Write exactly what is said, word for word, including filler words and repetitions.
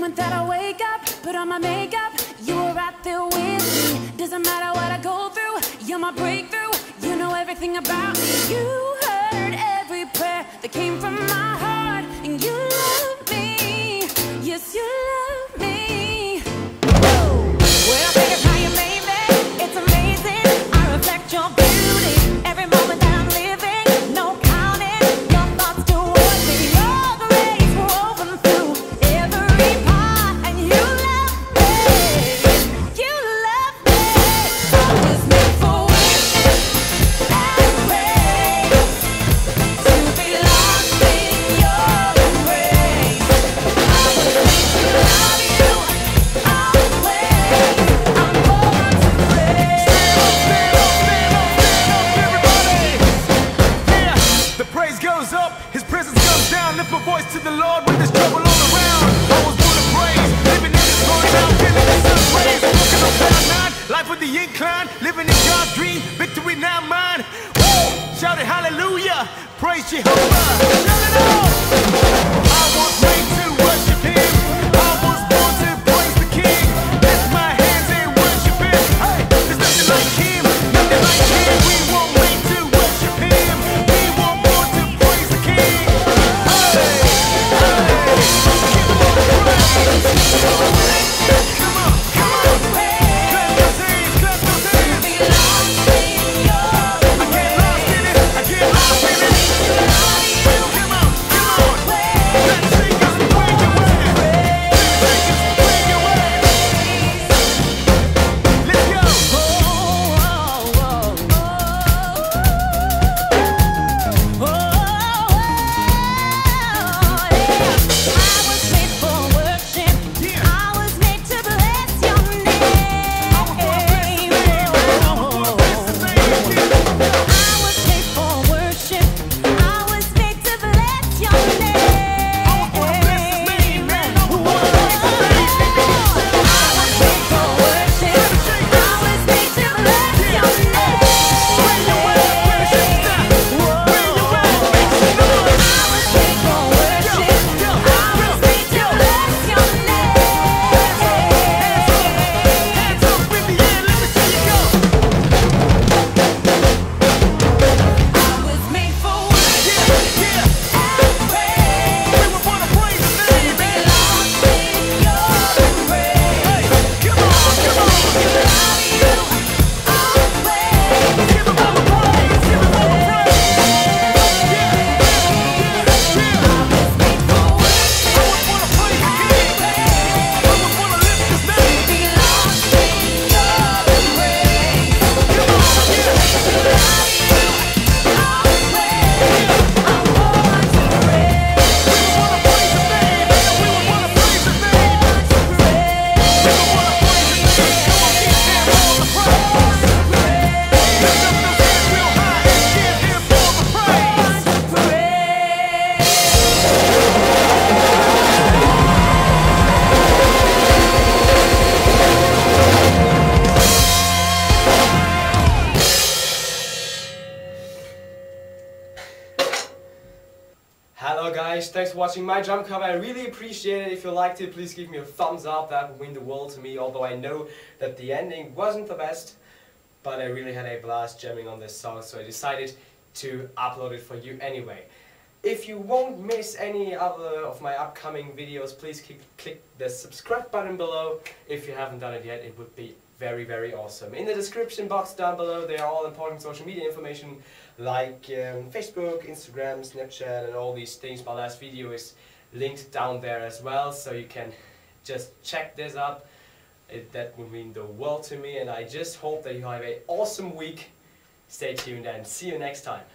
moment that I wake up, put on my makeup, you were right there with me. Doesn't matter what I go through, you're my breakthrough. You know everything about me. You heard every prayer that came from my heart, and you love me. Yes, you love me. When I think of how you made me, it's amazing. I reflect your beauty every moment that I'm living. No counting your thoughts towards me. Your grace woven through every part, and you love me. You love me. I was made for worship and praise, to be lost in your embrace. I was made to love you always. I'm born to praise. Yeah, the praise goes up, His presence comes down. Lift my voice to the Lord when there's trouble all around. I was born to praise, living in His glory now, feeling His sun praise. Walking on cloud nine, life with the incline, living in God's dream, victory now mine. Woo! Shout it hallelujah, praise Jehovah. Shout it out. I was made to worship Him. I was born to praise the King. Lift my hands and worship Him. Hey, there's nothing like Him, nothing like Him. We were made to worship Him. We were born to praise the King. Hey, hey, give Him all the praise. Come on, come on, clap those hands, clap those hands. I get lost in it, I get lost in it. Come on, come on, let's take us where you were. Let's take us where you were. Let's go. I was made for worship. Yeah. I was made to bless your name. I was born to bless His name. I was born to bless His name. I was made for worship. I was made to bless your name. I was born to bless His name, man. I was born to bless His name. I was made for worship. I was made to bless your name. Where you at, where the sister? Where you at, make some noise. I was made for worship. I was made to bless your name. Hands up in the air, let me see you go. I was made for worship Yeah, yeah. and praise. We were born to praise His name, man. Lost in your embrace. Come on, come on. Love you always. Give Him all the praise, give Him all the praise. Yeah, yeah, yeah. I was made for worship I was born to praise the King. I was born to lift His name. be lost in your embrace. Come on, yeah. Love you always. I'm born to praise. We were born to praise His name, man. We were born to praise His name. Born to praise. We were born to praise His name. Come on, give Him all the praise. Lift up those hands real high and give Him all the praise. Born to praise. Hello guys, thanks for watching my drum cover. I really appreciate it. If you liked it, please give me a thumbs up. That would mean the world to me, although I know that the ending wasn't the best. But I really had a blast jamming on this song, so I decided to upload it for you anyway. If you won't miss any other of my upcoming videos, please click, click the subscribe button below. If you haven't done it yet, it would be very, very awesome. In the description box down below, there are all important social media information like um, Facebook, Instagram, Snapchat, and all these things. My last video is linked down there as well, so you can just check this up. It, that would mean the world to me, and I just hope that you have an awesome week. Stay tuned and see you next time.